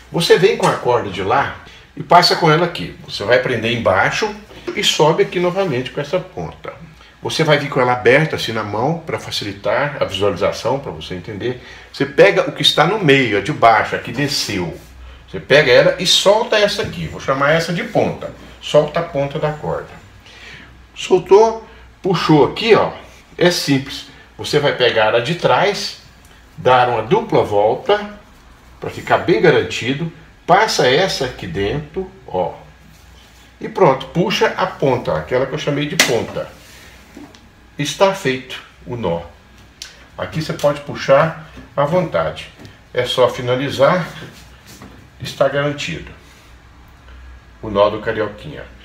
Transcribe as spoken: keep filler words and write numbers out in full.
Você vem com a corda de lá e passa com ela aqui. Você vai prender embaixo e sobe aqui novamente com essa ponta. Você vai vir com ela aberta assim na mão para facilitar a visualização, para você entender. Você pega o que está no meio, a de baixo, a que desceu. Você pega ela e solta essa aqui. Vou chamar essa de ponta. Solta a ponta da corda. Soltou, puxou aqui, ó. É simples. Você vai pegar a de trás, dar uma dupla volta para ficar bem garantido. Passa essa aqui dentro, ó. E pronto, puxa a ponta, aquela que eu chamei de ponta. Está feito o nó. Aqui você pode puxar à vontade. É só finalizar, está garantido o nó do carioquinha.